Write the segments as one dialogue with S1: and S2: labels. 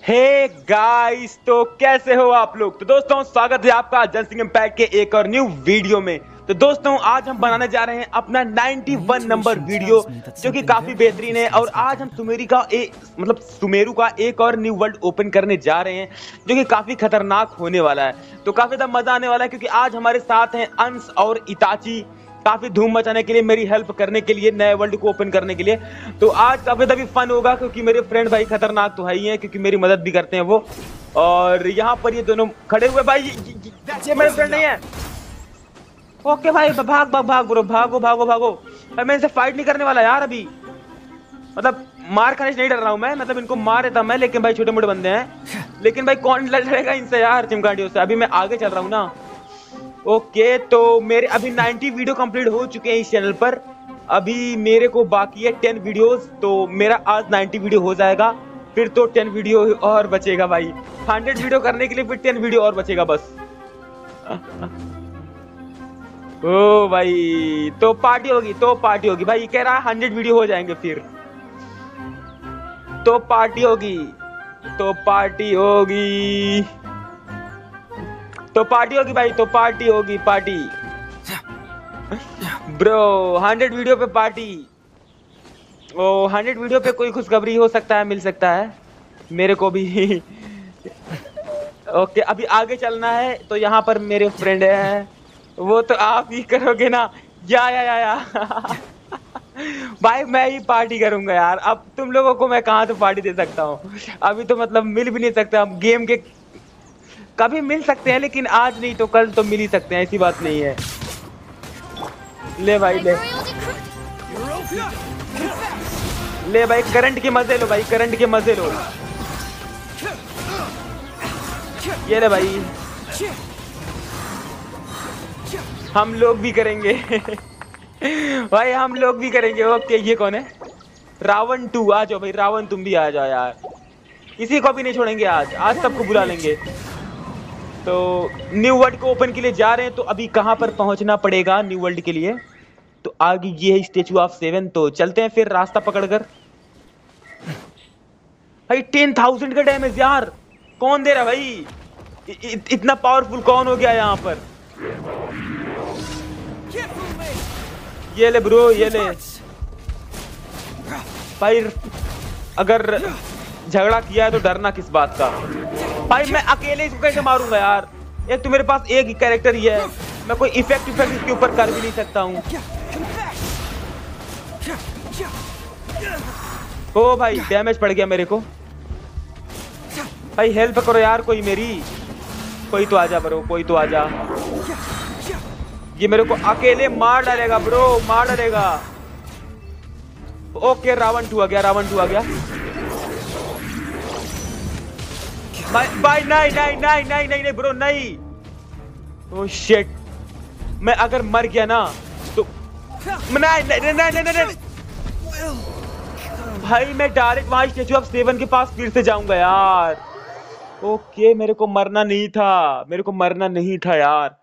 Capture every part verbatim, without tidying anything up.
S1: Hey guys, तो कैसे हो आप लोग। तो दोस्तों स्वागत है आपका जंसिंग इम्पैक्ट के एक और न्यू वीडियो में। तो दोस्तों आज हम बनाने जा रहे हैं अपना इक्यानवे नंबर वीडियो, जो कि काफी बेहतरीन है। और आज हम सुमेरी का ए, मतलब सुमेरु का एक और न्यू वर्ल्ड ओपन करने जा रहे हैं, जो कि काफी खतरनाक होने वाला है। तो काफी ज्यादा मजा आने वाला है, क्योंकि आज हमारे साथ हैं अंश और इताची, काफी धूम मचाने के लिए, मेरी हेल्प करने के लिए, नए वर्ल्ड को ओपन करने के लिए। तो आज काफी तभी फन होगा, क्योंकि मेरे फ्रेंड भाई खतरनाक तो है ही हैं, क्योंकि मेरी मदद भी करते हैं वो। और यहाँ पर ये दोनों खड़े हुए भाई, ये, ये, ये मेरे फ्रेंड नहीं है। ओके भाई, भाग भाग भाग ब्रो, भागो भागो भागो। मैं इनसे फाइट नहीं करने वाला यार अभी, मतलब मार खाने से नहीं डर रहा हूँ मैं, मतलब इनको मार देता मैं, लेकिन भाई छोटे मोटे बंदे हैं। लेकिन भाई कौन लड़ेगा इनसे यार, चिमकांडियों से। अभी मैं आगे चल रहा हूँ ना। ओके, तो मेरे अभी नब्बे वीडियो कंप्लीट हो चुके हैं इस चैनल पर। अभी मेरे को बाकी है दस वीडियोस, तो मेरा आज नब्बे वीडियो हो जाएगा, फिर तो दस वीडियो और बचेगा भाई। सौ वीडियो करने के लिए फिर दस वीडियो और बचेगा बस। ओ भाई, तो पार्टी होगी, तो पार्टी होगी भाई। कह रहा है सौ वीडियो हो जाएंगे फिर तो पार्टी होगी, तो पार्टी होगी, तो पार्टी होगी भाई, तो पार्टी होगी, पार्टी ब्रो। सौ वीडियो पे पार्टी। ओ सौ वीडियो पे कोई खुशखबरी हो सकता है, मिल सकता है मेरे को भी। ओके, अभी आगे चलना है। तो यहाँ पर मेरे फ्रेंड है, वो तो आप ही करोगे ना। या या या, या। भाई मैं ही पार्टी करूंगा यार। अब तुम लोगों को मैं कहाँ से पार्टी दे सकता हूँ, अभी तो मतलब मिल भी नहीं सकते हम। गेम के कभी मिल सकते हैं, लेकिन आज नहीं तो कल तो मिल ही सकते हैं, ऐसी बात नहीं है। ले भाई ले ले भाई, करंट के मजे लो भाई, करंट के मजे लो। ये ले भाई, हम लोग भी करेंगे। भाई हम लोग भी करेंगे। ओके, ये कौन है? रावण टू, आ जाओ भाई रावण, तुम भी आ जाओ यार। किसी को भी नहीं छोड़ेंगे आज, आज सबको बुला लेंगे। तो न्यू वर्ल्ड को ओपन के लिए जा रहे हैं, तो अभी कहां पर पहुंचना पड़ेगा न्यू वर्ल्ड के लिए? तो आगे ये है स्टेचू ऑफ सेवन, तो चलते हैं फिर रास्ता पकड़कर। भाई टेन थाउजेंड का डैमेज यार, कौन दे रहा भाई? इ, इ, इतना पावरफुल कौन हो गया यहाँ पर? ये ले ब्रो, ये ले भाई। अगर झगड़ा किया है तो डरना किस बात का? भाई मैं अकेले इसको कैसे मारूंगा यार? एक तो मेरे पास एक ही कैरेक्टर ही है, मैं कोई इफेक्ट इफेक्ट इसके ऊपर कर भी नहीं सकता हूँ। ओ भाई डैमेज पड़ गया मेरे को। भाई हेल्प करो यार कोई मेरी, कोई तो आजा ब्रो, कोई तो आजा। ये मेरे को अकेले मार डालेगा ब्रो, मार डालेगा। ओके, रावण टू आ गया, रावण टू आ गया। भाई भाई नहीं नहीं नहीं नहीं नहीं नहीं ब्रो, नहीं। ओह शिट, मैं अगर मर गया ना तो नहीं नहीं नहीं नहीं नहीं, नहीं। भाई मैं डायरेक्ट वहां स्टेचू ऑफ सेवन के पास फिर से जाऊंगा यार। ओके, मेरे को मरना नहीं था, मेरे को मरना नहीं था यार।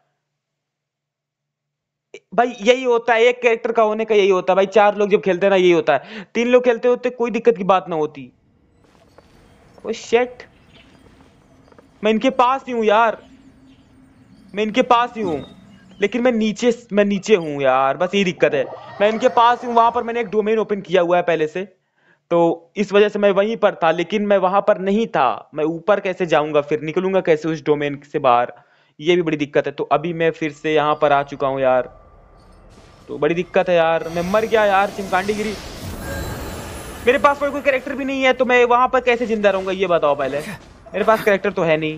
S1: भाई यही होता है एक कैरेक्टर का होने का, यही होता है भाई। चार लोग जब खेलते हैं ना, यही होता है। तीन लोग खेलते होते कोई दिक्कत की बात ना होती। ओह शिट, मैं इनके पास ही हूँ यार, मैं इनके पास ही हूँ, लेकिन मैं नीचे मैं नीचे हूँ यार, बस यही दिक्कत है। मैं इनके पास हूँ, वहां पर मैंने एक डोमेन ओपन किया हुआ है पहले से, तो इस वजह से मैं वहीं पर था, लेकिन मैं वहां पर नहीं था। मैं ऊपर कैसे जाऊंगा, फिर निकलूंगा कैसे उस डोमेन से बाहर? ये भी बड़ी दिक्कत है। तो अभी मैं फिर से यहाँ पर आ चुका हूँ यार, तो बड़ी दिक्कत है यार। मैं मर गया यार, चिमकांडी गिरी। मेरे पास कोई कोई कैरेक्टर भी नहीं है, तो मैं वहां पर कैसे जिंदा रहूंगा ये बताओ पहले। मेरे पास कैरेक्टर तो है नहीं।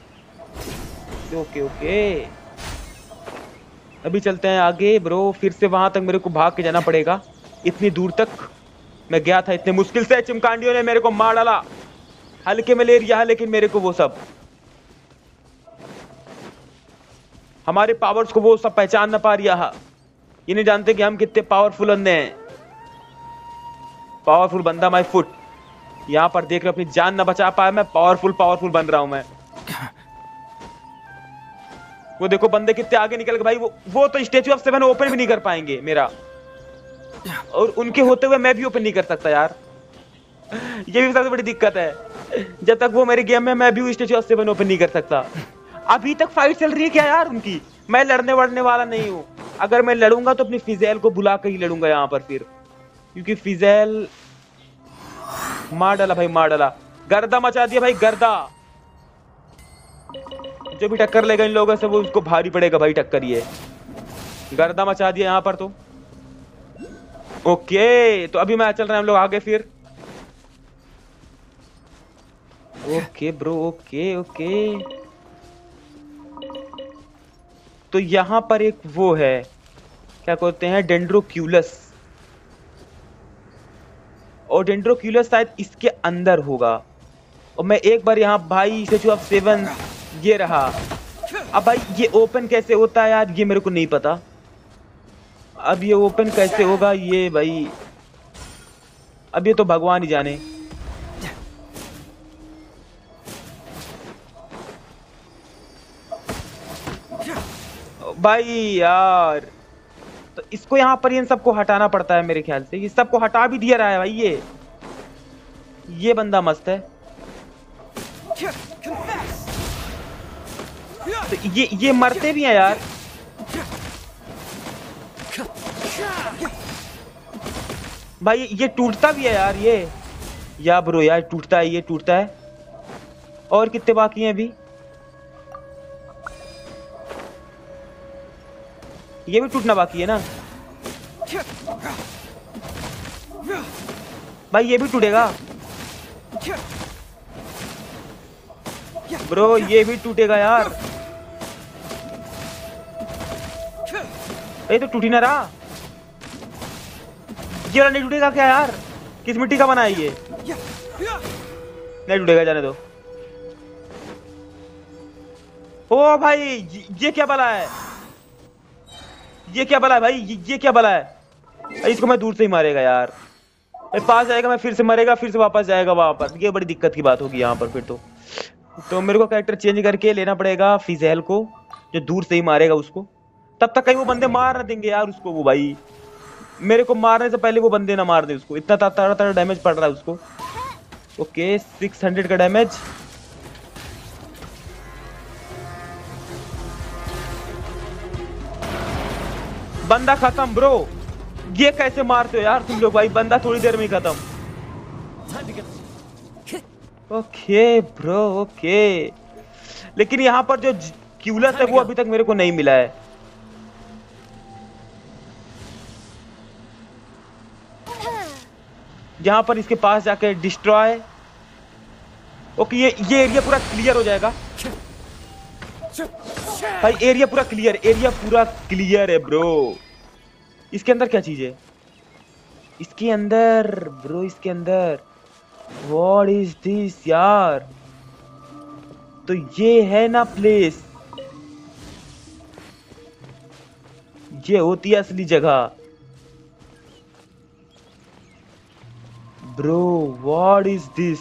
S1: ओके ओके, अभी चलते हैं आगे ब्रो। फिर से वहां तक मेरे को भाग के जाना पड़ेगा, इतनी दूर तक मैं गया था इतने मुश्किल से। चिमकांडियों ने मेरे को मार डाला, हल्के में ले लिया है, लेकिन मेरे को वो सब, हमारे पावर्स को वो सब पहचान ना पा रहा है। ये नहीं जानते कि हम कितने पावरफुल बंदे हैं। पावरफुल बंदा माय फुट। यहाँ पर देख रहे अपनी जान ना बचा पाया, मैं पावरफुल पावरफुल बन रहा हूं मैं। वो देखो बंदे कितने आगे निकल गए भाई। वो वो तो स्टेचू ऑफ सेवन ओपन भी नहीं कर पाएंगे मेरा, और उनके होते हुए मैं भी ओपन नहीं कर सकता यार। ये भी सबसे बड़ी दिक्कत है। जब तक वो मेरे गेम में, मैं भी स्टेचू ऑफ सेवन ओपन नहीं कर सकता। अभी तक फाइट चल रही है क्या यार उनकी? मैं लड़ने वड़ने वाला नहीं हूँ। अगर मैं लड़ूंगा तो अपनी फिजेल को बुला कर ही लड़ूंगा यहाँ पर फिर, क्योंकि फिजेल मार डाला भाई, मार डाला, गर्दा मचा दिया भाई, गर्दा। जो भी टक्कर लेगा इन लोगों से वो उसको भारी पड़ेगा भाई, टक्कर ये गर्दा मचा दिया यहाँ पर तो। ओके तो अभी मैं चल रहे हैं हम लोग आगे फिर। Okay bro, okay okay. तो यहाँ पर एक वो है, क्या कहते हैं, डेंड्रोक्यूलस, और डेंड्रोक्यूलस शायद इसके अंदर होगा। और मैं एक बार यहाँ भाई स्टैचू ऑफ सेवन, ये रहा। अब भाई ये ओपन कैसे होता है यार, ये मेरे को नहीं पता। अब ये ओपन कैसे होगा ये भाई, अब ये तो भगवान ही जाने। भाई यार तो इसको यहाँ पर इन सबको हटाना पड़ता है मेरे ख्याल से। ये सबको हटा भी दिया रहा है भाई, ये ये बंदा मस्त है। तो ये ये मरते भी हैं यार। भाई ये टूटता भी है यार, ये या ब्रो यार टूटता है, ये टूटता है। और कितने बाकी हैं अभी? ये भी टूटना बाकी है ना भाई, ये भी टूटेगा ब्रो, ये भी टूटेगा यार। ये तो टूट ही ना रहा। ये वाला नहीं टूटेगा क्या यार? किस मिट्टी का बना है ये? नहीं टूटेगा, जाने दो। ओ भाई ये क्या बला है, ये क्या बला है भाई, ये, ये क्या बला है? इसको मैं दूर से ही मारेगा यार, मैं पास जाएगा, मैं फिर से मरेगा, फिर से वापस जाएगा वापस। ये बड़ी दिक्कत की बात होगी यहाँ पर फिर तो। तो मेरे को कैरेक्टर चेंज करके लेना पड़ेगा फिजेल को, जो दूर से ही मारेगा उसको। तब तक कहीं वो बंदे मार ना देंगे यार उसको, वो भाई मेरे को मारने से पहले वो बंदे ना मार दे उसको। इतना तगड़ा तगड़ा डैमेज पड़ रहा है उसको। ओके सिक्स हंड्रेड का डैमेज। बंदा खत्म ब्रो। ये कैसे मारते हो यार तुम लोग भाई, बंदा थोड़ी देर में ही खत्म। ओके ब्रो ओके, लेकिन यहाँ पर जो क्यूलस है वो अभी तक मेरे को नहीं मिला है। यहाँ पर इसके पास जाके डिस्ट्रॉय। ओके ये ये एरिया पूरा क्लियर हो जाएगा भाई, एरिया पूरा क्लियर, एरिया पूरा क्लियर है ब्रो। इसके अंदर क्या चीज है? इसके अंदर ब्रो, इसके अंदर व्हाट इज दिस यार? तो ये है ना प्लेस, ये होती है असली जगह ब्रो। What is this?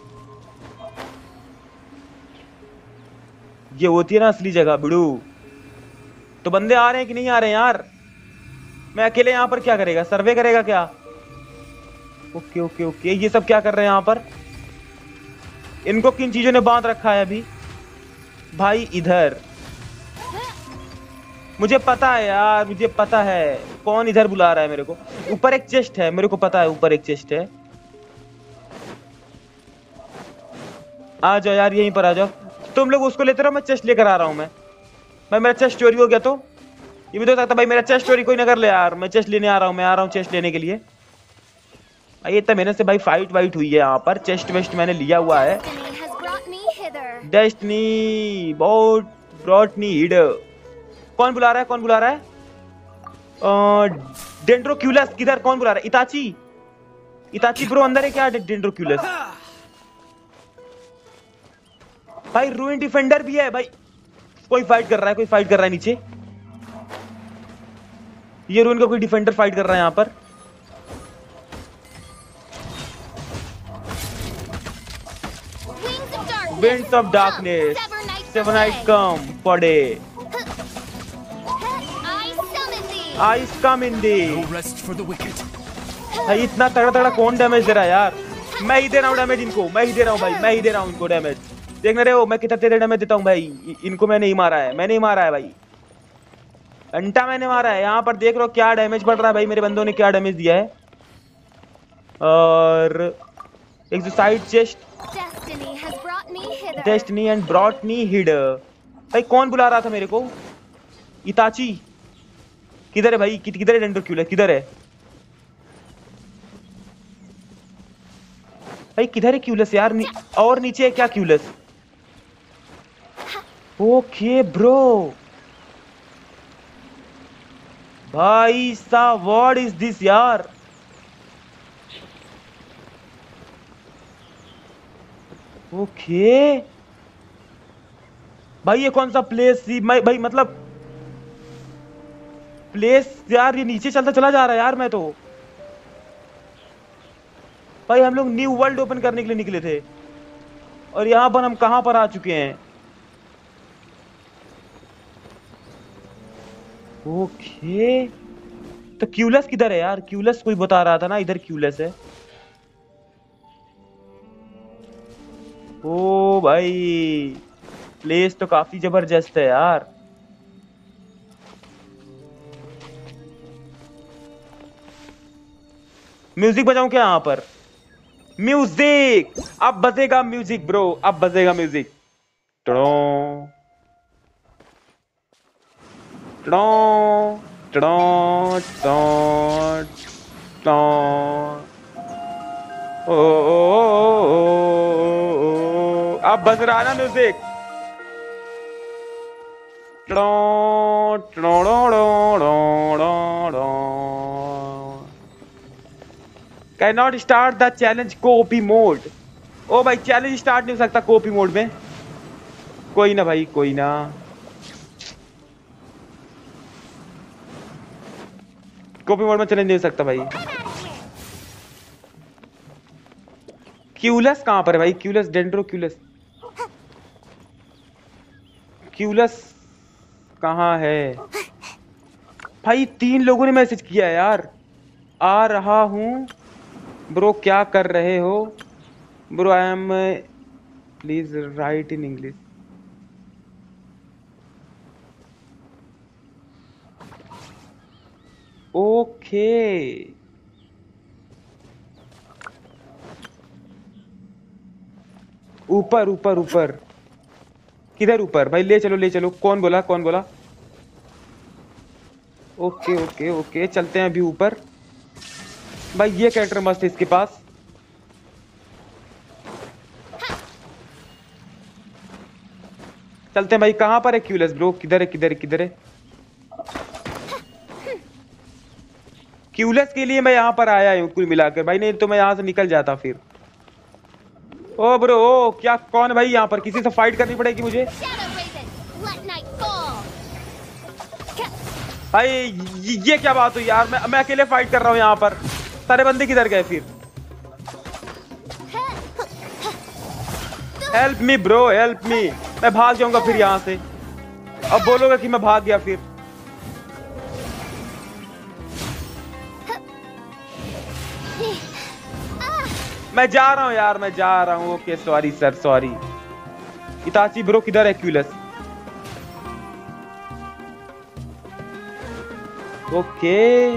S1: ये होती है ना असली जगह बिड़ू। तो बंदे आ रहे हैं कि नहीं आ रहे हैं यार? मैं अकेले यहाँ पर क्या करेगा, सर्वे करेगा क्या? ओके ओके ओके, ये सब क्या कर रहे हैं यहाँ पर? इनको किन चीजों ने बांध रखा है अभी भाई? इधर मुझे पता है यार, मुझे पता है कौन इधर बुला रहा है मेरे को। ऊपर एक चेस्ट है, मेरे को पता है ऊपर एक चेस्ट है। आ जाओ यार, यहीं पर आ जाओ। तुम लोग उसको लेते रहो, मैं चेस्ट लेकर आ रहा हूँ। मैं भाई मेरा चेस्ट चोरी हो गया तो ये भी तो सकता भाई, मेरा चेस्ट चोरी कोई ना कर ले यार। मैं चेस्ट लेने आ रहा हूँ, मैं आ रहा हूँ चेस्ट लेने के लिए। भाई इतना मेहनत से भाई फाइट वाइट हुई है यहाँ पर, चेस्ट वेस्ट मैंने लिया हुआ है। डेस्टिनी बहुत ब्रॉट मी हियर। कौन बुला रहा है, कौन बुला रहा है? डेंड्रोक्यूलस किधर, कौन बुला रहा है? इताची, इताची ब्रो अंदर है क्या? डेंड्रोक्यूलस भाई, रूइन डिफेंडर भी है भाई। कोई फाइट कर रहा है, कोई फाइट कर रहा है नीचे। ये रूइन का कोई डिफेंडर फाइट कर रहा है यहाँ पर। Winds of darkness, seven night come for day, ice come in the. भाई इतना तगड़ा तगड़ा कौन डैमेज दे रहा है यार? मैं ही दे रहा हूँ डैमेज इनको, मैं ही दे रहा हूँ भाई, मैं ही दे रहा हूँ इनको डैमेज। देख रहे हो मैं कितना तेज डैमेज देता हूँ भाई। इनको मैंने ही मारा है, मैंने ही मारा है भाई, घंटा मैंने मारा है। यहाँ पर देख रहे हो क्या डैमेज पड़ रहा है भाई, मेरे बंदों ने क्या डैमेज दिया है। और एक जो side chest, destiny and brought me hid. भाई कौन बुला रहा था मेरे को? इताची किधर है भाई? कि, किधर है डेंड्रोक्यूलस, किधर है भाई? किधर है क्यूलस यार? नी, और नीचे है क्या क्यूलस? ओके ब्रो भाई साहब, व्हाट इज दिस यार? ओके भाई ये कौन सा प्लेस थी भाई? मतलब प्लेस यार ये नीचे चलता चला जा रहा है यार। मैं तो भाई हम लोग न्यू वर्ल्ड ओपन करने के लिए निकले थे और यहां पर हम कहां पर आ चुके हैं? ओके तो क्यूलस किधर है यार? क्यूलस कोई बता रहा था ना इधर क्यूलस है। ओ भाई प्लेस तो काफी जबरदस्त है यार। म्यूजिक बजाऊं क्या यहाँ पर? म्यूजिक अब बजेगा म्यूजिक ब्रो, अब बजेगा म्यूजिक। टड़ो टड़ो टड़ो टड़ो टड़ो। ओ, ओ, ओ, ओ, अब बज रहा है ना म्यूजिक। टड़ो टड़ो टड़ो। Can not start the challenge copy mode. ओ भाई चैलेंज स्टार्ट नहीं हो सकता कॉपी मोड में। कोई ना भाई कोई ना, कॉपी मोड में चैलेंज नहीं हो सकता भाई। क्यूलस कहां पर है भाई? क्यूलस डेंड्रोक्यूलस, क्यूलस कहां है भाई? तीन लोगों ने मैसेज किया है यार। आ रहा हूं ब्रो, क्या कर रहे हो bro? I am, please write in English. Okay ऊपर ऊपर ऊपर किधर ऊपर भाई? ले चलो ले चलो। कौन बोला कौन बोला? ओके ओके ओके चलते हैं अभी ऊपर। भाई ये कैरेक्टर मस्त है इसके पास। चलते हैं भाई। कहां पर है क्यूलस ब्रो? किधर है किधर है किधर है? क्यूलस के लिए मैं यहाँ पर आया हूँ कुल मिलाकर भाई, नहीं तो मैं यहाँ से निकल जाता फिर। ओ ब्रो ओ क्या, कौन भाई? यहाँ पर किसी से फाइट करनी पड़ेगी मुझे भाई। ये क्या बात हुई यार? मैं मैं अकेले फाइट कर रहा हूँ यहाँ पर, सारे बंदे किधर गए फिर? Help me bro help me. मैं भाग जाऊंगा फिर यहाँ से, अब बोलोगे कि मैं भाग गया फिर। मैं जा रहा हूँ यार, मैं जा रहा हूँ। Okay sorry sir sorry. Itachi bro किधर है क्यूलस? ओके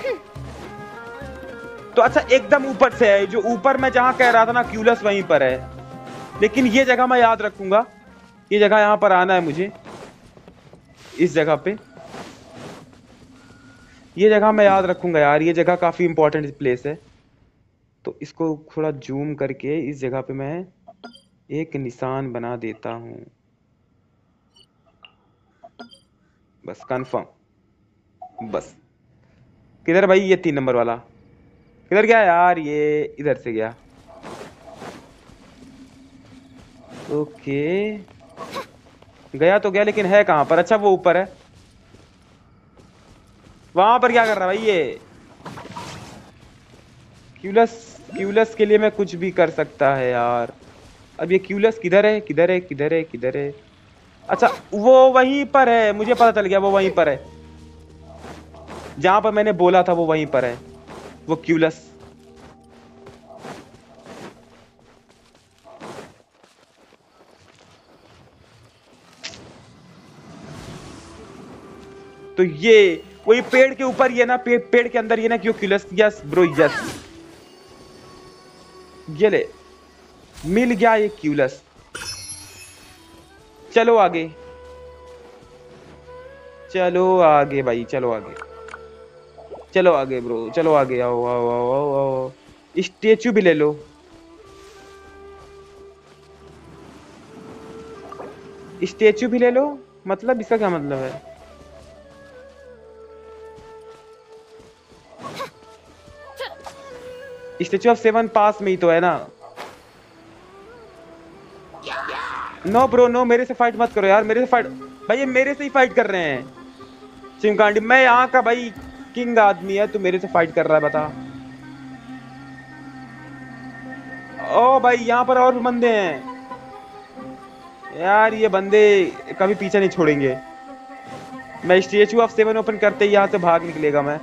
S1: तो अच्छा एकदम ऊपर से है, जो ऊपर मैं जहां कह रहा था ना क्यूलस वहीं पर है। लेकिन ये जगह मैं याद रखूंगा, ये जगह यहाँ पर आना है मुझे। इस जगह पे, ये जगह मैं याद रखूंगा यार। ये जगह काफी इंपॉर्टेंट प्लेस है, तो इसको थोड़ा जूम करके इस जगह पे मैं एक निशान बना देता हूं। बस कंफर्म। बस किधर भाई? ये तीन नंबर वाला किधर गया यार? ये इधर से गया। ओके गया तो गया, लेकिन है कहां पर? अच्छा वो ऊपर है। वहां पर क्या कर रहा है भाई ये? क्यूलस क्यूलस के लिए मैं कुछ भी कर सकता है यार। अब ये क्यूलस किधर है किधर है किधर है किधर है? अच्छा वो वहीं पर है, मुझे पता चल गया वो वहीं पर है जहां पर मैंने बोला था, वो वहीं पर है वो क्यूलस। तो ये वही पेड़ के ऊपर ये ना, पे, पेड़ के अंदर ये ना, क्यों क्यूलस। यस ब्रो यस, ये ले, मिल गया ये क्यूलस। चलो आगे, चलो आगे भाई, चलो आगे, चलो आगे ब्रो, चलो आगे। आओ आओ आओ आओ आओ, स्टेचू भी ले लो। स्टेचू भी ले लो, मतलब इसका क्या मतलब है? स्टेचू ऑफ सेवन पास में ही तो है ना। नो ब्रो नो, मेरे से फाइट मत करो यार, मेरे से फाइट भाई, ये मेरे से ही फाइट कर रहे हैं। चिमकांडी, मैं यहाँ का भाई किंग आदमी है, तू मेरे से फाइट कर रहा है, बता। ओ भाई यहाँ पर और भी बंदे हैं यार, ये बंदे कभी पीछे नहीं छोड़ेंगे। मैं स्टेचू ऑफ सेवन ओपन करते ही यहाँ से भाग निकलेगा मैं।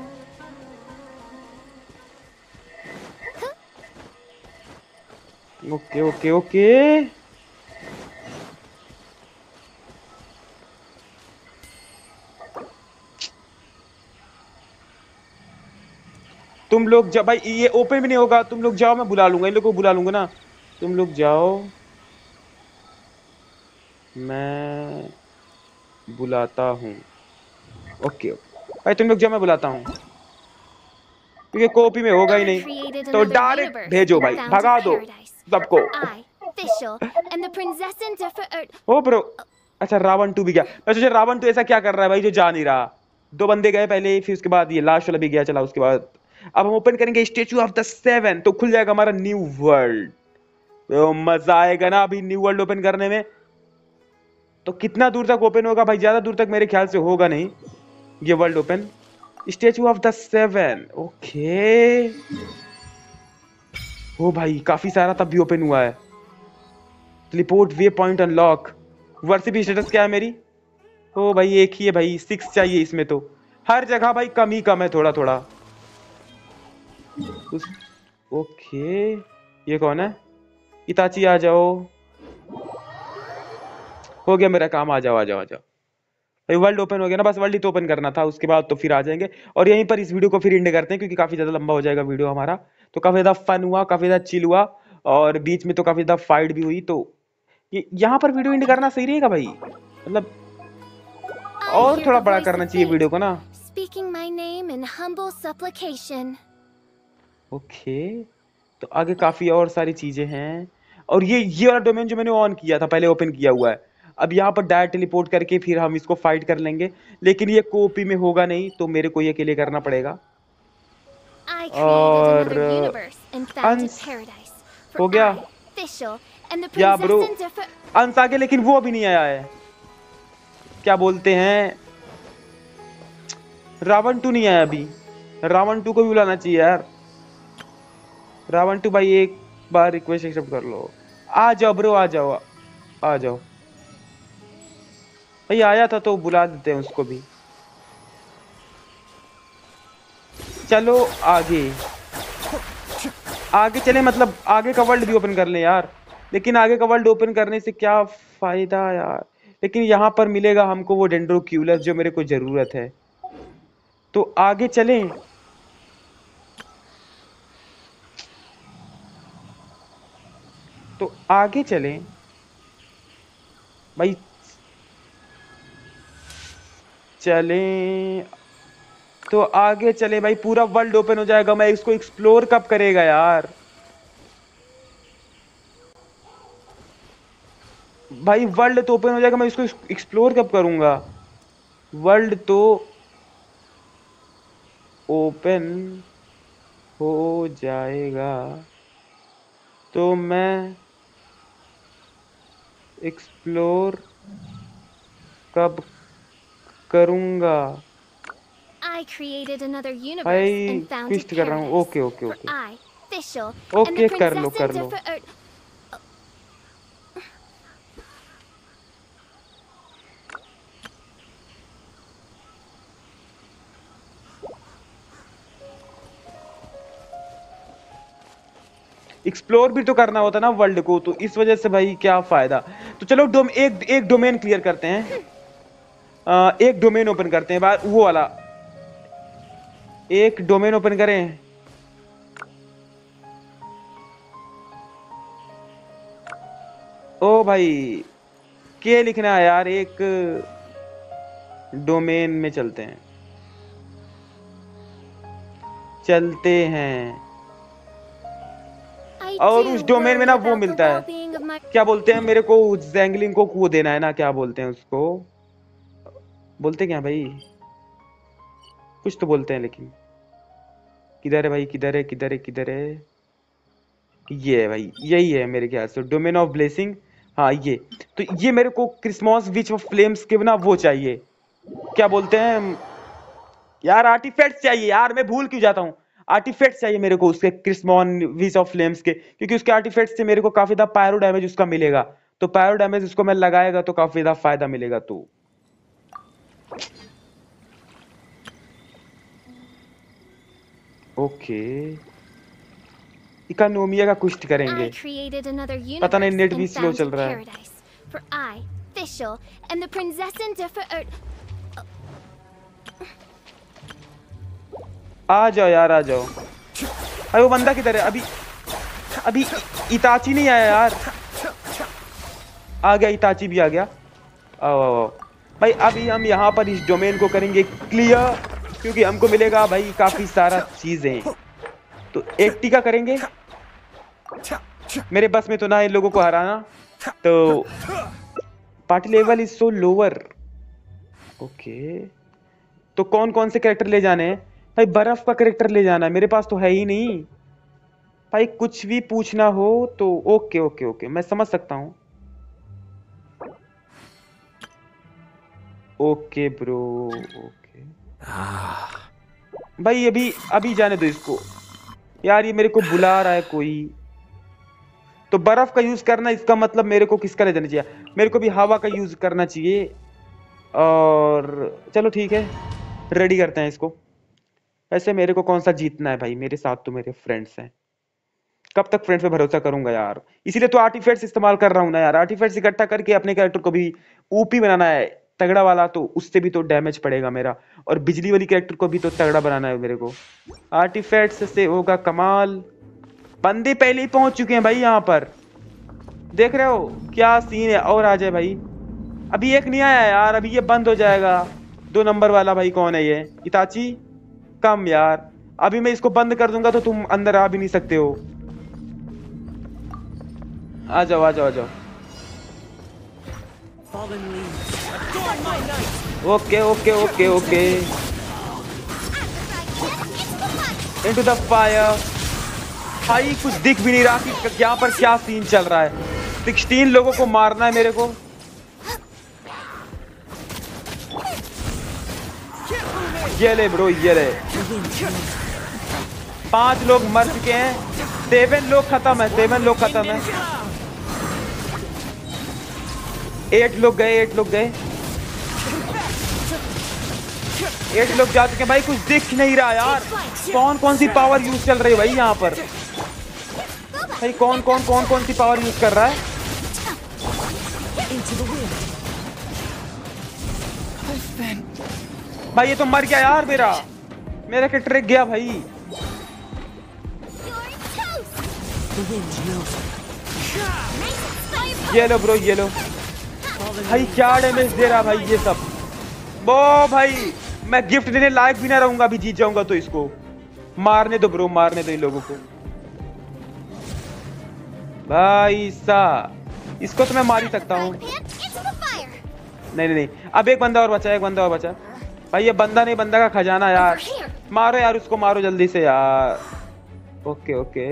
S1: ओके ओके ओके, तुम लोग जब भाई ये ओपन भी नहीं होगा, तुम लोग जाओ, मैं बुला लूंगा इन लोगों को, बुला लूंगा ना। तुम लोग जाओ, मैं बुलाता हूँ। ओके भाई तुम लोग जाओ, मैं बुलाता हूँ, क्योंकि कॉपी में होगा ही नहीं, तो डायरेक्ट भेजो भाई, भगा दो सबको। ओ ब्रो, अच्छा रावण टू भी गया। मैं सोचा रावण टू ऐसा क्या कर रहा है भाई जो जा नहीं रहा। दो बंदे गए पहले, फिर उसके बाद ये लास्ट वाला भी गया, चला उसके बाद। अब हम ओपन करेंगे स्टेचू ऑफ द सेवन, तो खुल जाएगा हमारा न्यू वर्ल्ड। तो मजा आएगा ना अभी न्यू वर्ल्ड ओपन करने में। तो कितना दूर तक ओपन होगा भाई? ज्यादा दूर तक मेरे ख्याल से होगा नहीं ये world open. Statue of the seven, okay. ओ भाई काफी सारा तब भी ओपन हुआ है। Teleport waypoint unlock. वर्सिपी स्टेटस क्या है मेरी? ओ भाई एक ही है भाई, सिक्स चाहिए इसमें। तो हर जगह भाई कम ही कम है, थोड़ा थोड़ा। उस... ओके, ये कौन है? इताची आ जाओ, हो गया मेरा काम, आ जाओ आ जाओ आ जाओ भाई। वर्ल्ड ओपन हो गया ना, बस वर्ल्ड ही तो ओपन करना था, उसके बाद तो फिर आ जाएंगे। और यहीं पर इस वीडियो को फिर एंड करते हैं, क्योंकि काफी ज्यादा लंबा हो जाएगा वीडियो हमारा। तो काफी ज्यादा फन हुआ, काफी ज्यादा चिल हुआ, और बीच में तो काफी ज्यादा फाइट भी हुई। तो यहाँ पर वीडियो एंड करना सही रहेगा भाई, मतलब और थोड़ा बड़ा करना चाहिए वीडियो को ना। ओके, तो आगे काफी और सारी चीजें हैं। और ये ये वाला डोमेन जो मैंने ऑन किया था पहले, ओपन किया हुआ है। अब यहाँ पर डायरेक्ट टेलीपोर्ट करके फिर हम इसको फाइट कर लेंगे, लेकिन ये कॉपी में होगा नहीं, तो मेरे को ये अकेले करना पड़ेगा। और अंश हो गया या ब्रो, अंश आगे, लेकिन वो अभी नहीं आया है। क्या बोलते हैं, रावण टू नहीं आया अभी। रावण टू को भी बुलाना चाहिए यार। रावण टू भाई एक बार रिक्वेस्ट एक्सेप्ट कर लो, आ जाओ ब्रो, आ जाओ आ जाओ भाई। आया था तो बुला देते हैं उसको भी। चलो आगे आगे चले, मतलब आगे का वर्ल्ड भी ओपन कर ले यार। लेकिन आगे का वर्ल्ड ओपन करने से क्या फायदा यार? लेकिन यहाँ पर मिलेगा हमको वो डेंड्रोक्यूलस जो मेरे को जरूरत है। तो आगे चलें, तो आगे चलें भाई, चलें तो आगे चले भाई। पूरा वर्ल्ड ओपन हो जाएगा, मैं इसको एक्सप्लोर कब करेगा यार? भाई वर्ल्ड तो ओपन हो जाएगा, मैं इसको एक्सप्लोर कब करूंगा? वर्ल्ड तो ओपन हो जाएगा तो मैं एक्सप्लोर कब करूंगा? भाई ट्विस्ट कर रहा हूँ। ओके ओके ओके ओके, कर लो कर लो। एक्सप्लोर भी तो करना होता ना वर्ल्ड को, तो इस वजह से भाई क्या फायदा। तो चलो डोम एक एक डोमेन क्लियर करते हैं। आ, एक डोमेन ओपन करते हैं बार वो वाला, एक डोमेन ओपन करें। ओ भाई क्या लिखना है यार, एक डोमेन में चलते हैं चलते हैं और उस डोमेन में ना वो मिलता है, क्या बोलते हैं मेरे को, जैंगलिंग को वो देना है ना, क्या बोलते हैं उसको, बोलते क्या भाई, कुछ तो बोलते हैं लेकिन किधर है भाई, किधर है किधर है किधर है, ये है भाई, यही है मेरे ख्याल से डोमेन ऑफ ब्लेसिंग। हाँ ये तो, ये मेरे को क्रिसमस विच ऑफ फ्लेम्स के ना वो चाहिए, क्या बोलते हैं यार, आर्टिफैक्ट्स चाहिए यार, मैं भूल क्यों जाता हूँ, आर्टिफैक्ट्स चाहिए मेरे को उसके क्रिस्मॉन विच ऑफ फ्लेम्स के, क्योंकि उसके आर्टिफैक्ट्स से मेरे को काफी ज्यादा पायरो डैमेज उसका मिलेगा, तो पायरो डैमेज उसको मैं लगाएगा तो काफी ज्यादा फायदा मिलेगा। तो ओके इकोनॉमिया का कुछ करेंगे, पता नहीं नेट भी स्लो चल रहा है। आ जाओ यार आ जाओ, अरे वो बंदा किधर है, अभी अभी इताची नहीं आया यार, आ गया इताची भी आ गया, आओ आओ भाई, अभी हम यहाँ पर इस डोमेन को करेंगे क्लियर, क्योंकि हमको मिलेगा भाई काफी सारा चीजें, तो एट्टी का करेंगे, मेरे बस में तो ना इन लोगों को हराना, तो party level is so lower. Okay तो कौन कौन से कैरेक्टर ले जाने हैं भाई, बर्फ का कैरेक्टर ले जाना है, मेरे पास तो है ही नहीं भाई, कुछ भी पूछना हो तो ओके ओके ओके मैं समझ सकता हूँ, ओके ब्रो ओके भाई, अभी अभी जाने दो इसको यार, ये मेरे को बुला रहा है कोई, तो बर्फ का यूज करना, इसका मतलब मेरे को किसका ले जाना चाहिए, मेरे को भी हवा का यूज करना चाहिए, और चलो ठीक है रेडी करते हैं इसको। ऐसे मेरे को कौन सा जीतना है भाई, मेरे साथ तो मेरे फ्रेंड्स हैं, कब तक फ्रेंड्स पे भरोसा करूंगा यार, इसीलिए तो आर्टिफैक्ट्स इस्तेमाल कर रहा हूं ना यार, आर्टिफैक्ट्स इकट्ठा करके अपने कैरेक्टर को भी ऊपी बनाना है तगड़ा वाला, तो उससे भी तो डैमेज पड़ेगा मेरा, और बिजली वाली कैरेक्टर को भी तो तगड़ा बनाना है मेरे को, आर्टिफैक्ट्स से होगा कमाल। बंदे पहले ही पहुंच चुके हैं भाई यहाँ पर, देख रहे हो क्या सीन है, और आ जाए भाई, अभी एक नहीं आया यार, अभी ये बंद हो जाएगा, दो नंबर वाला भाई कौन है ये, इताची कम यार, अभी मैं इसको बंद कर दूंगा तो तुम अंदर आ भी नहीं सकते हो, आ जाओ आ जाओ आ जाओ, okay okay okay okay into the fire भाई, कुछ दिख भी नहीं रहा कि यहाँ पर क्या सीन चल रहा है, सिक्सटीन लोगों को मारना है मेरे को, ये ले ब्रो ये ले, पांच लोग मर चुके हैं, सेवन लोग खत्म है, सेवन लोग खत्म है, एट लोग गए, एट लोग गए, एट लोग जा चुके हैं भाई, कुछ दिख नहीं रहा यार, कौन कौन सी पावर यूज चल रही है भाई यहाँ पर, भाई कौन कौन कौन कौन सी पावर यूज कर रहा है, भाई ये तो मर गया यार, मेरा मेरा कैरेक्टर गया भाई, ये लो ब्रो ये लो, भाई क्या डैमेज दे रहा भाई ये सब, वो भाई मैं गिफ्ट देने लायक भी ना रहूंगा, अभी जीत जाऊंगा तो इसको मारने दो ब्रो, मारने दो इन लोगों को भाई साहब, इसको तो मैं मार ही सकता हूँ, नहीं नहीं नहीं, अब एक बंदा और बचा, एक बंदा और बचा भाई, ये बंदा नहीं बंदा का खजाना यार, मारो यार उसको, मारो जल्दी से यार, okay okay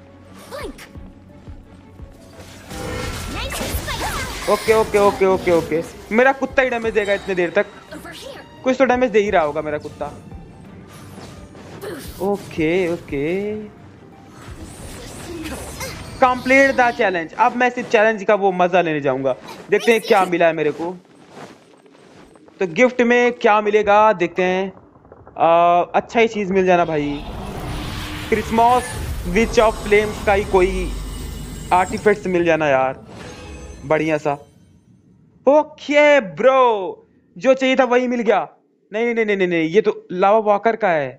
S1: okay okay okay okay okay मेरा कुत्ता ही डैमेज देगा इतने देर तक, कुछ तो डैमेज दे ही रहा होगा मेरा कुत्ता, okay okay complete the challenge, अब मैं सिर्फ चैलेंज का वो मजा लेने जाऊंगा, देखते हैं क्या मिला है मेरे को, तो गिफ्ट में क्या मिलेगा देखते हैं, आ, अच्छा ही चीज मिल जाना भाई, क्रिसमस विच ऑफ फ्लेम्स का ही कोई आर्टिफैक्ट्स मिल जाना यार, बढ़िया सा, ओके ब्रो जो चाहिए था वही मिल गया। नहीं नहीं नहीं नहीं नहीं, ये तो लावा वॉकर का है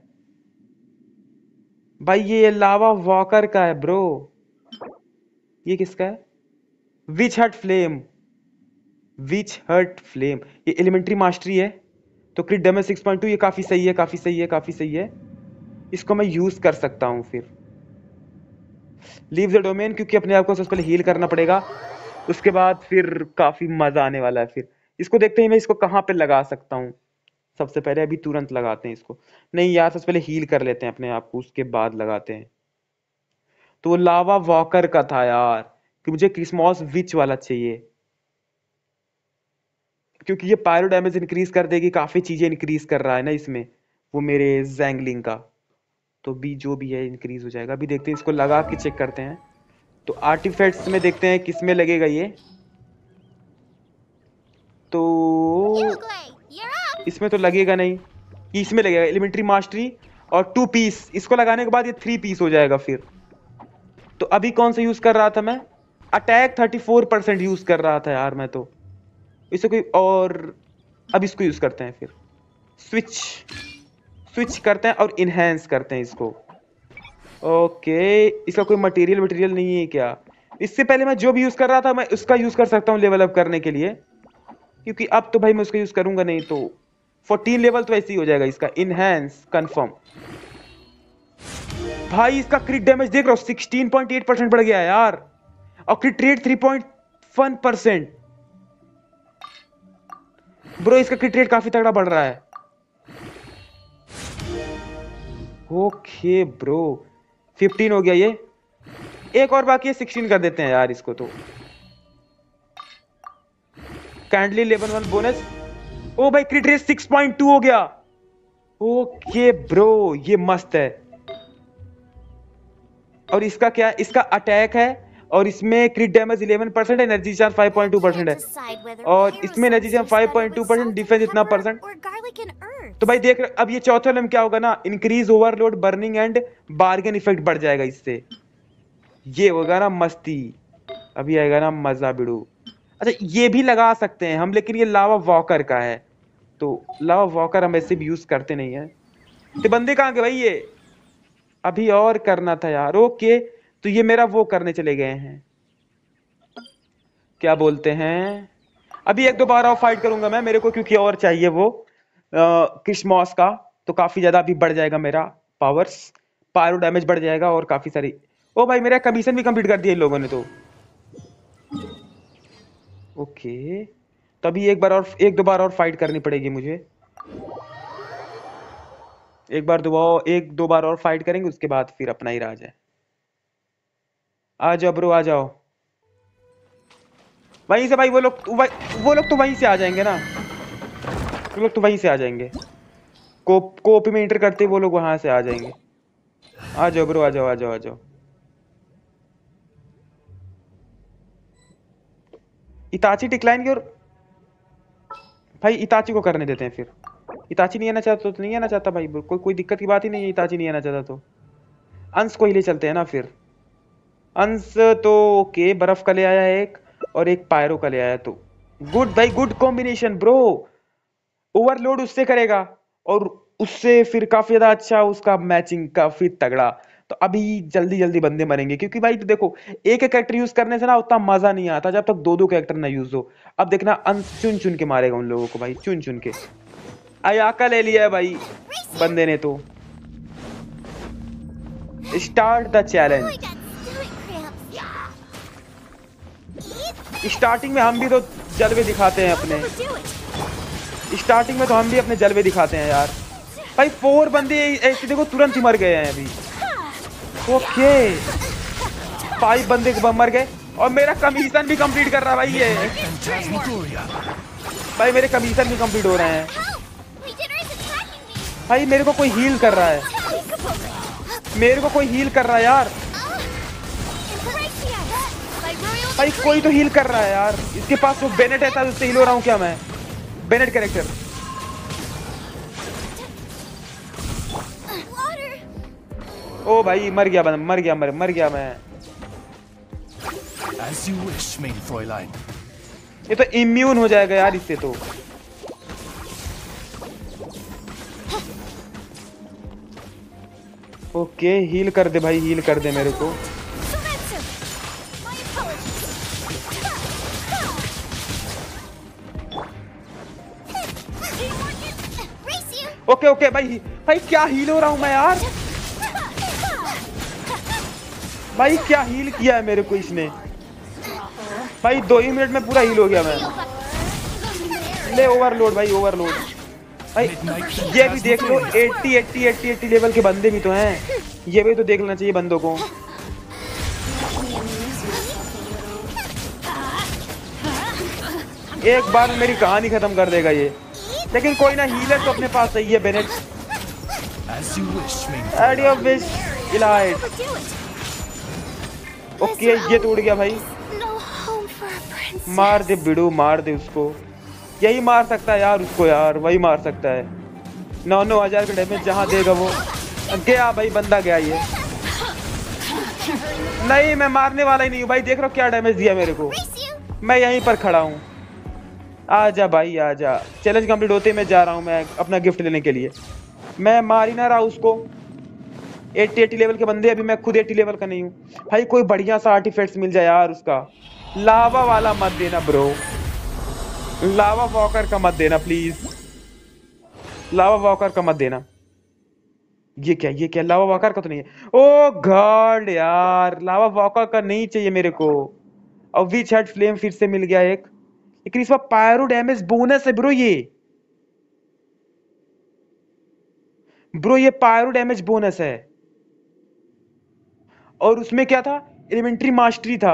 S1: भाई, ये लावा वॉकर का है ब्रो। ये किसका है? Witch heart flame, witch heart flame, ये एलिमेंट्री मास्टरी है। तो crit damage six point two, ये काफी सही है, काफी सही है, काफी सही है। इसको मैं यूज कर सकता हूँ फिर। लीव द डोमेन, क्योंकि अपने आप को सबसे पहले हील करना पड़ेगा, उसके बाद फिर काफी मजा आने वाला है। फिर इसको देखते हैं मैं इसको कहाँ पे लगा सकता हूँ। सबसे पहले अभी तुरंत लगाते हैं इसको। नहीं यार, सबसे पहले हील कर लेते हैं अपने आप को, उसके बाद लगाते हैं। तो वो लावा वॉकर का था यार, कि मुझे क्रिसमस विच वाला चाहिए, क्योंकि ये पायरो डैमेज इंक्रीज कर देगी, काफी चीजें इंक्रीज कर रहा है ना इसमें वो मेरे जैंगलिंग का। तो भी जो भी है इंक्रीज हो जाएगा। अभी देखते हैं, इसको लगा के चेक करते हैं। तो आर्टिफैक्ट्स में देखते हैं किस में लगेगा ये। तो इसमें तो लगेगा नहीं, इसमें लगेगा एलिमेंट्री मास्टरी और टू पीस। इसको लगाने के बाद ये थ्री पीस हो जाएगा फिर। तो अभी कौन सा यूज कर रहा था मैं? Attack thirty four percent use कर रहा था यार मैं तो। इसे कोई और, अब इसको यूज करते हैं फिर। स्विच स्विच करते हैं और इनहेंस करते हैं इसको। ओके, इसका कोई मटेरियल मटेरियल नहीं है क्या? इससे पहले मैं जो भी यूज कर रहा था मैं उसका यूज कर सकता हूँ लेवल अप करने के लिए, क्योंकि अब तो भाई मैं उसका यूज करूंगा नहीं। तो फोर्टीन लेवल तो ऐसे ही हो जाएगा इसका। Enhance confirm. भाई इसका क्रिट डैमेज देख रहा हो, सिक्सटीन पॉइंट एट परसेंट बढ़ गया है यार, और crit rate three point one percent. Bro इसका क्रिट रेट काफी तगड़ा बढ़ रहा है। ओके ब्रो, फिफ्टीन हो गया ये, एक और बाकी है, सिक्सटीन कर देते हैं यार इसको। तो कैंडली लेवल वन बोनस। ओ भाई crit rate six point two हो गया। ओके ब्रो, ये मस्त है। और इसका क्या? इसका अटैक है और इसमें crit damage eleven percent, energy charge five point two percent है, और इसमें energy charge five point two percent, defence इतना परसेंट। तो भाई देख रहे अब ये चौथे वाले में क्या होगा ना, increase overload burning and burgeon effect बढ़ जाएगा इससे। ये होगा ना मस्ती, अभी आएगा ना मजा बिड़ू। अच्छा ये भी लगा सकते हैं हम, लेकिन ये लावा वॉकर का है, तो लावा वॉकर हम ऐसे भी यूज करते नहीं है। तो बंदे कहाँ गए भाई? ये अभी और करना था यार। ओके, तो ये मेरा वो करने चले गए हैं, क्या बोलते हैं। अभी एक दो बार और फाइट करूंगा मैं, मेरे को क्योंकि और चाहिए वो क्रिसमस का। तो काफी ज्यादा अभी बढ़ जाएगा मेरा पावर्स, पायरो डैमेज बढ़ जाएगा और काफी सारी। ओ भाई मेरा कमीशन भी कंप्लीट कर दिया इन लोगों ने तो। ओके, तभी एक बार और, एक दो बार और फाइट करनी पड़ेगी मुझे। एक बार दो एक दो बार और फाइट करेंगे, उसके बाद फिर अपना ही राज है। आ जाओ ब्रो, आ जाओ। वहीं से भाई वो लोग, वो लोग तो वहीं से आ जाएंगे ना, वो लोग तो वहीं से आ जाएंगे। कोप कोप में इंटर करते वो लोग वहां से आ जाएंगे। आ जाओ ब्रो, आ जाओ आ जाओ आ जाओ। इताची डिक्लाइन की ओर, भाई इताची को करने देते हैं फिर। इताची नहीं आना चाहता तो नहीं आना चाहता भाई, कोई कोई दिक्कत की बात ही नहीं है। इताची नहीं आना चाहता तो अंश को ही ले चलते हैं ना फिर। अंश तो ओके, बर्फ का ले आया है एक, और एक पायरो का ले आया। तो गुड भाई, गुड कॉम्बिनेशन ब्रो। ओवरलोड उससे करेगा और उससे फिर काफी ज्यादा अच्छा उसका मैचिंग काफी तगड़ा। तो अभी जल्दी जल्दी बंदे मरेंगे, क्योंकि भाई तो देखो एक एक कैरेक्टर यूज करने से ना उतना मजा नहीं आता जब तक दो दो कैरेक्टर ना यूज हो। अब देखना अंश चुन चुन के मारेगा उन लोगों को भाई, चुन चुन के। अयाका ले लिया है भाई बंदे ने। तो स्टार्ट द चैलेंज। स्टार्टिंग में हम भी तो जलवे दिखाते हैं अपने, स्टार्टिंग में तो हम भी अपने जलवे दिखाते हैं यार। भाई फोर बंदे ऐसे देखो तुरंत ही मर गए हैं अभी। ओके, फाइव बंदे मर गए और मेरा कमीशन भी कंप्लीट कर रहा है भाई ये। भाई मेरे कमीशन भी कंप्लीट हो रहे हैं भाई। मेरे को कोई हील कर रहा है, मेरे को कोई हील कर रहा है यार। भाई कोई तो हील कर रहा है यार। इसके पास वो बेनेट है, उससे हील हो रहा हूँ क्या मैं? Bennett character. ओ भाई मर गया, मर गया मर मर गया मैं।
S2: As you wish, main Fräulein.
S1: ये तो इम्यून हो जाएगा यार इससे तो। ओके हील कर दे भाई, हील कर दे मेरे को। ओके ओके भाई, भाई क्या हील हो रहा हूँ मैं यार, भाई क्या हील किया है मेरे को इसने भाई, दो ही मिनट में पूरा हील हो गया मैं। ले ओवरलोड भाई, ओवरलोड भाई। ये भी देख लो, अस्सी अस्सी अस्सी अस्सी लेवल के बंदे भी तो हैं, ये भी तो देख लेना चाहिए बंदों को। एक बार मेरी कहानी खत्म कर देगा ये, लेकिन कोई ना, हीलर तो अपने पास सही है बेनेट। ओके ये टूट गया भाई, मार दे बिडू, मार दे उसको, यही मार सकता है यार उसको यार, वही मार सकता है। नौ नौ हजार का डैमेज जहाँ देगा वो। गया भाई, बंदा गया ये। नहीं मैं मारने वाला ही नहीं हूँ भाई, देख रहा हूँ क्या डैमेज दिया मेरे को, मैं यहीं पर खड़ा हूँ। आजा भाई आजा, चैलेंज कंप्लीट होते ही मैं जा रहा हूँ मैं अपना गिफ्ट लेने के लिए। मैं मार ही ना रहा उसको, अस्सी अस्सी लेवल के बंदे, अभी मैं खुद अस्सी लेवल का नहीं हूँ भाई। कोई बढ़िया सा आर्टिफैक्ट्स मिल जाए यार उसका। लावा वाला मत देना ब्रो, लावा वॉकर का मत देना प्लीज, लावा वॉकर का मत देना। ये क्या, ये क्या, लावा वॉकर का तो नहीं है। ओ गॉड यार, लावा वॉकर का नहीं चाहिए मेरे को। और विच हेड फ्लेम फिर से मिल गया एक, लेकिन इसमें पायरो डैमेज बोनस है ब्रो। ये ब्रो ये पायरो डैमेज बोनस है, और उसमें क्या था, एलिमेंट्री मास्टरी था,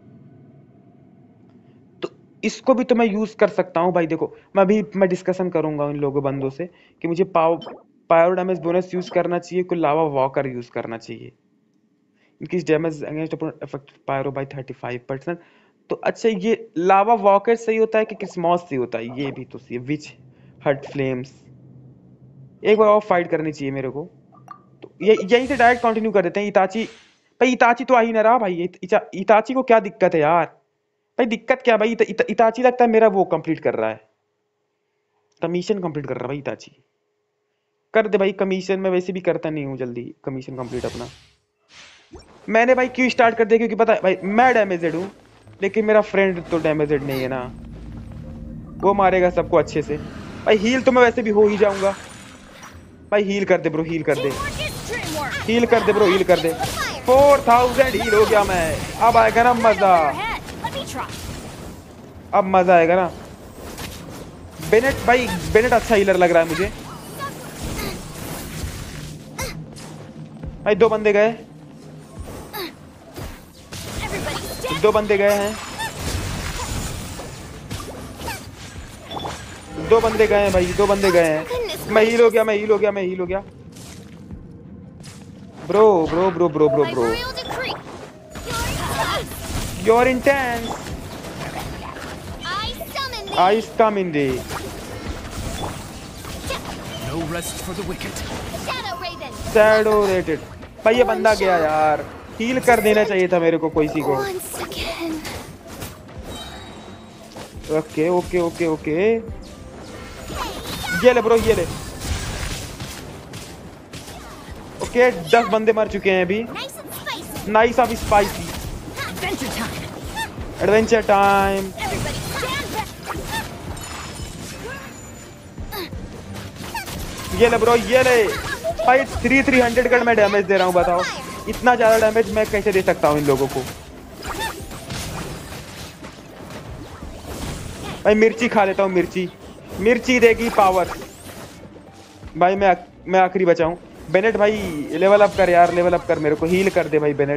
S1: तो इसको भी तो मैं यूज कर सकता हूँ भाई। देखो मैं अभी मैं डिस्कशन करूंगा इन लोगों बंदों से कि मुझे पाव पायरो डैमेज बोनस यूज करना चाहिए, कोई लावा वॉकर यूज करना चाहिए। इनकी damage against effect pyro by thirty five percent. तो अच्छा ये लावा वॉकर सही होता है कि क्रिसमस सही होता है, ये भी तो सही है। विच हट फ्लेम्स, एक बार और फाइट करनी चाहिए मेरे को। तो ये यहीं से डायरेक्ट कंटिन्यू कर देते हैं। इताची भाई, इताची तो आ ही ना रहा भाई। इता, इताची को क्या दिक्कत है यार भाई, दिक्कत क्या भाई। इत, इत, इताची लगता है मेरा वो कंप्लीट कर रहा है, कमीशन कंप्लीट कर रहा है भाई इताची। कर दे भाई कमीशन, मैं वैसे भी करता नहीं हूँ जल्दी कमीशन कंप्लीट अपना। मैंने भाई क्यों स्टार्ट कर दिया, क्योंकि पता है भाई मैं डैमेजेड हूँ, लेकिन मेरा फ्रेंड तो डैमेजेड नहीं है ना, वो मारेगा सबको अच्छे से भाई। हील तो मैं वैसे भी हो ही जाऊंगा भाई। हील कर दे ब्रो, हील कर दे, हील कर दे ब्रो, हील कर दे। फोर थाउजेंड हील हो गया मैं। अब आएगा ना मजा, अब मजा आएगा ना। बेनेट भाई, बेनेट अच्छा हीलर लग रहा है मुझे भाई। दो बंदे गए, दो बंदे गए हैं, दो बंदे गए हैं भाई, दो बंदे गए हैं। मैं हील हो गया, मैं हील हो गया, मैं हील हो गया। Bro bro bro bro bro bro your intense I come in they. Shadow rated भाई, ये बंदा गया यार, हील कर देना चाहिए था मेरे को कोई सी को। ओके ओके ओके ओके, ये ले ब्रो, ये ले। ओके दस बंदे मर चुके हैं अभी। Nice of spicy, adventure time. ये ले ब्रो, ये ले भाई। थ्री थ्री हंड्रेड का मैं डैमेज दे रहा हूँ, बताओ इतना ज्यादा डैमेज मैं कैसे दे सकता हूँ इन लोगों को। भाई मिर्ची खा लेता हूँ, मिर्ची, मिर्ची देगी पावर भाई। मैं मैं आखिरी बचा हूँ। बेनेट भाई लेवल अप कर यार, लेवल अप कर, मेरे को हील कर दे भाई बेनेट।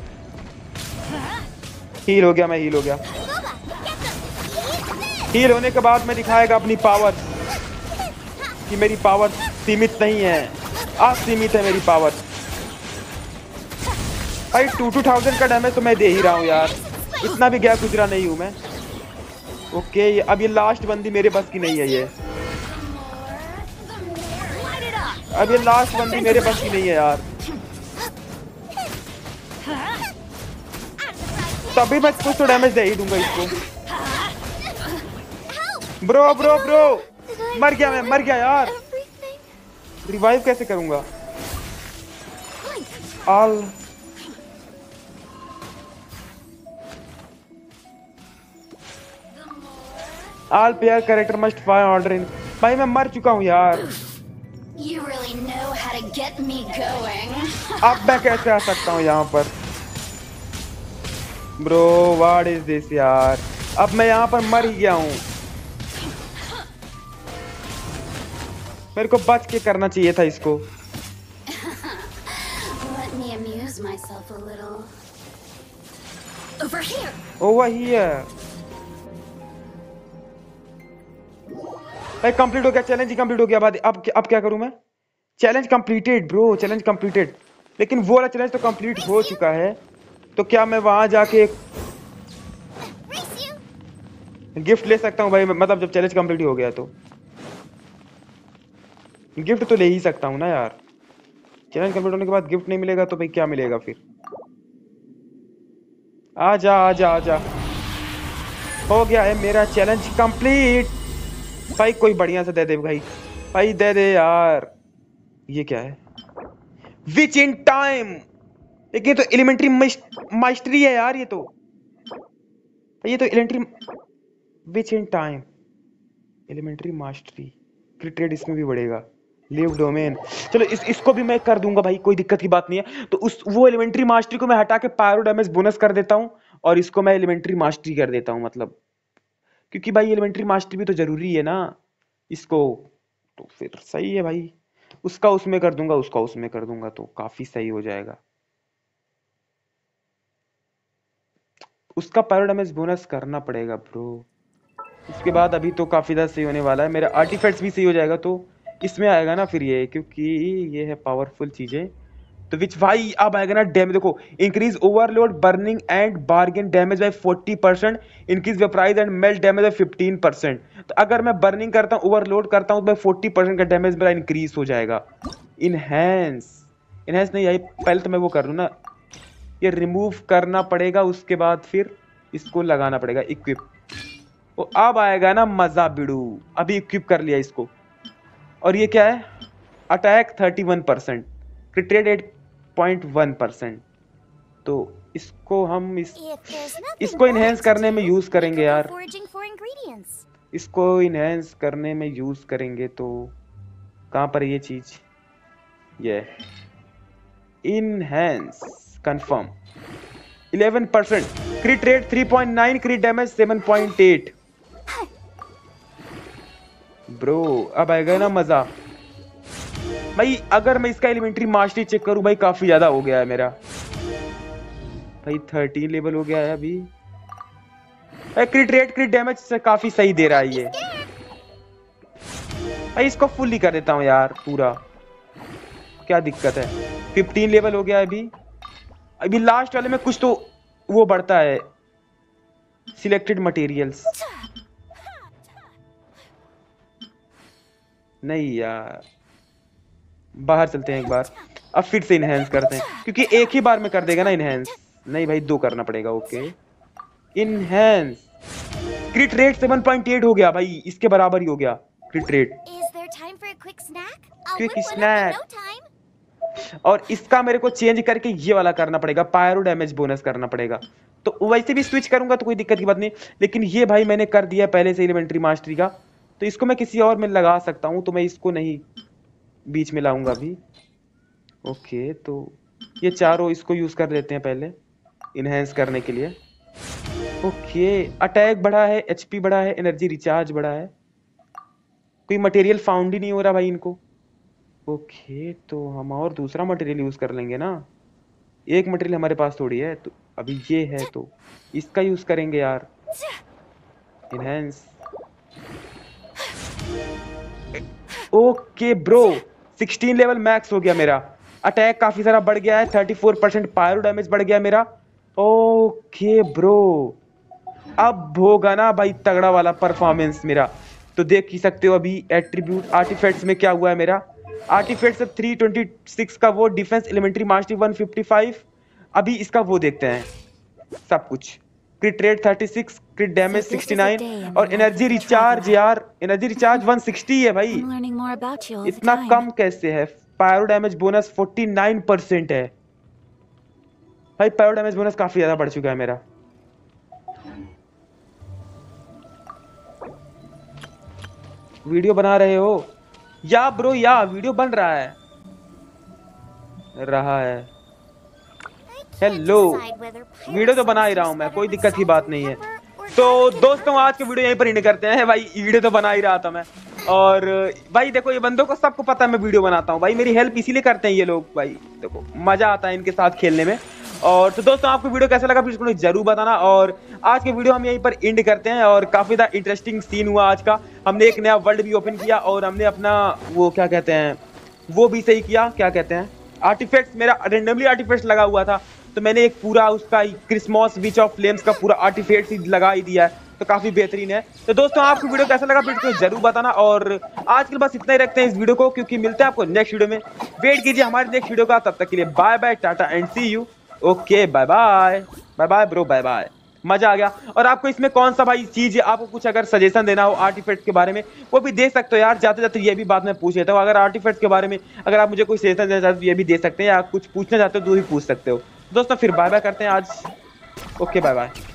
S1: हील हो गया, मैं हील हो गया। हील होने के बाद मैं दिखाएगा अपनी पावर, कि मेरी पावर सीमित नहीं है, असीमित है मेरी पावर भाई। टू टू थाउजेंड का डैमेज तो मैं दे ही रहा हूँ यार, इतना भी गया गुजरा नहीं हूँ मैं। ओके अब ये लास्ट बंदी मेरे बस की नहीं है, ये अब ये लास्ट बंदी मेरे बस की नहीं है यार। तभी मैं कुछ तो डैमेज दे ही दूंगा इसको। ब्रो ब्रो ब्रो मर गया मैं, मर गया यार। रिवाइव कैसे करूंगा all all player character must fire order in. भाई मैं मर चुका हूँ यार।
S2: You really know how to get me going.
S1: अब मैं कैसे आ सकता हूँ यहाँ पर? ब्रो व्हाट इज दिस यार? अब मैं यहाँ पर मर ही गया हूँ। मेरे को बच के करना चाहिए था इसको।
S2: Let me amuse myself a little. Over here.
S1: Over here. भाई कंप्लीट हो गया, चैलेंज ही कंप्लीट हो गया। बाद अब अब क्या करूं मैं? Challenge completed bro, challenge completed. लेकिन वो वाला चैलेंज तो कंप्लीट हो चुका है, तो क्या मैं वहां जाके गिफ्ट ले सकता हूं भाई? मतलब जब चैलेंज कंप्लीट हो गया तो गिफ्ट तो ले ही सकता हूं ना यार। चैलेंज कंप्लीट होने के बाद गिफ्ट नहीं मिलेगा तो भाई क्या मिलेगा फिर? आजा आजा आजा, हो गया है मेरा चैलेंज कंप्लीट। भाई कोई बढ़िया से दे दे भाई, भाई दे दे यार। ये क्या है? Witch in time. ये तो एलिमेंट्री मास्टरी है यार। ये तो ये तो elementary witch in time elementary mastery. Crit rate इसमें भी बढ़ेगा। लिव डोमेन, चलो इस इसको भी मैं कर दूंगा भाई, कोई दिक्कत की बात नहीं है। तो उस वो एलिमेंट्री मास्टरी को मैं हटा के पायरो डैमेज बोनस कर देता हूं, और इसको मैं एलिमेंट्री मास्टरी कर देता हूं। मतलब क्योंकि भाई एलिमेंट्री मास्टरी भी तो जरूरी है ना इसको। तो फिर सही है भाई, उसका उसमें कर दूंगा, उसका उसमें कर दूंगा, तो काफी सही हो जाएगा। उसका पायरो डैमेज बोनस करना पड़ेगा ब्रो। उसके बाद अभी तो काफी ज्यादा सही होने वाला है। मेरा आर्टिफैक्ट्स भी सही हो जाएगा, तो इसमें आएगा ना फिर ये, क्योंकि ये है पावरफुल चीजें। तो विच भाई अब आएगा ना डैमेज। देखो, increase overload burning and burgeon damage by forty percent, increase vaporize and melt damage by fifteen percent. तो अगर मैं बर्निंग करता हूँ, ओवरलोड करता हूँ, तो भाई फोर्टी परसेंट का डैमेज मेरा इंक्रीज हो जाएगा। इनहेंस इनहेंस नहीं आई, पहले तो मैं वो कर लूँ ना, ये रिमूव करना पड़ेगा। उसके बाद फिर इसको लगाना पड़ेगा इक्विप। तो अब आएगा ना मजा बिड़ू। अभी इक्विप कर लिया इसको। और ये क्या है? Attack thirty one percent, crit rate eight point one percent. तो इसको हम इस इसको इनहेंस करने में यूज करेंगे यार। इसको इनहेंस करने में यूज करेंगे। तो कहां पर है ये चीज? ये enhance confirm eleven percent, crit rate three point nine, crit damage seven point eight. Bro अब आएगा ना मजा भाई। अगर मैं इसका एलिमेंट्री मास्टरी चेक करूं भाई, काफी ज्यादा हो गया है मेरा भाई। थर्टीन लेवल हो गया है अभी। क्रिट रेट क्रिट डैमेज से काफी सही दे रहा है ये भाई। इसको फुल ही कर देता हूं यार पूरा, क्या दिक्कत है? फिफ्टीन लेवल हो गया है अभी। अभी लास्ट वाले में कुछ तो वो बढ़ता है, सिलेक्टेड मटेरियल्स। नहीं यार, बाहर चलते हैं एक बार, अब फिर से इनहेंस करते हैं, क्योंकि एक ही बार में कर देगा ना इनहेंस। नहीं भाई, दो करना पड़ेगा। Okay, enhance crit rate seven point eight हो गया भाई, इसके बराबर ही हो गया क्रिट रेट। Quick snack. और इसका मेरे को चेंज करके ये वाला करना पड़ेगा, पायरो डैमेज बोनस करना पड़ेगा। तो वैसे भी स्विच करूंगा तो कोई दिक्कत की बात नहीं, लेकिन ये भाई मैंने कर दिया पहले से एलिमेंट्री मास्टरी का, तो इसको मैं किसी और में लगा सकता हूं, तो मैं इसको नहीं बीच में लाऊंगा अभी। ओके, तो ये चारों इसको यूज कर लेते हैं पहले इनहेंस करने के लिए। ओके, अटैक बढ़ा है, एचपी बढ़ा है, एनर्जी रिचार्ज बढ़ा है। कोई मटेरियल फाउंड ही नहीं हो रहा भाई इनको। ओके, तो हम और दूसरा मटेरियल यूज कर लेंगे ना, एक मटेरियल हमारे पास थोड़ी है, तो अभी ये है तो इसका यूज करेंगे यार, enhance. Okay bro, sixteen level max हो गया मेरा, अटैक काफी सारा बढ़ गया है, thirty four percent pyro damage बढ़ गया मेरा। ओके ब्रो, अब होगा ना भाई तगड़ा वाला परफॉर्मेंस मेरा। तो देख ही सकते हो अभी एट्रीब्यूट आर्टिफैक्ट्स में क्या हुआ है मेरा। आर्टिफैक्ट्स से थ्री ट्वेंटी सिक्स का वो, defence elementary mastery one fifty five. अभी इसका वो देखते हैं सब कुछ। Crit rate thirty six, crit damage sixty nine, और एनर्जी रिचार्ज यार, एनर्जी रिचार्ज वन सिक्सटी है भाई, इतना कम कैसे है? Pyro damage bonus forty nine percent है। भाई पावर डैमेज बोनस काफी ज्यादा बढ़ चुका है मेरा। वीडियो बना रहे हो या ब्रो? या वीडियो बन रहा है रहा है हेलो, वीडियो तो बना ही रहा हूँ मैं, कोई दिक्कत की बात नहीं है। तो दोस्तों आज के वीडियो यहीं पर एंड करते हैं भाई। वीडियो तो बना ही रहा था मैं, और भाई देखो ये बंदों को सबको पता है मैं वीडियो बनाता हूँ भाई, मेरी हेल्प इसीलिए करते हैं ये लोग भाई। देखो मजा आता है इनके साथ खेलने में। और तो दोस्तों आपको वीडियो कैसा लगा प्लीज मुझे जरूर बताना। और आज के वीडियो हम यहीं पर एंड करते हैं, और काफी ज्यादा इंटरेस्टिंग सीन हुआ आज का। हमने एक नया वर्ल्ड भी ओपन किया, और हमने अपना वो क्या कहते हैं वो भी सही किया, क्या कहते हैं आर्टिफैक्ट्स। मेरा रेंडमली आर्टिफैक्ट्स लगा हुआ था, तो मैंने एक पूरा उसका क्रिसमस विच ऑफ फ्लेम्स का पूरा आर्टिफैक्ट ही लगा ही दिया है, तो काफी बेहतरीन है। तो दोस्तों आपको वीडियो कैसा लगा प्लीज मुझे जरूर बताना। और आज के लिए बस इतना ही रखते हैं इस वीडियो को, क्योंकि मिलते हैं आपको नेक्स्ट वीडियो में। वेट कीजिए हमारे नेक्स्ट वीडियो का, तब तक के लिए bye bye, tata and see you. Okay bye bye bye bye bro, bye bye. मजा आ गया। और आपको इसमें कौन सा भाई चीज, आपको कुछ अगर सजेशन देना हो आर्टिफैक्ट के बारे में, वो भी दे सकते हो यार। जाते जाते ये भी बात मैं पूछ लेता हूँ, अगर आर्टिफैक्ट के बारे में अगर आप मुझे कोई सजेशन देना चाहते हो ये भी दे सकते हैं, या कुछ पूछना चाहते हो तो भी पूछ सकते हो। दोस्तों फिर बाय बाय करते हैं आज। Okay bye bye.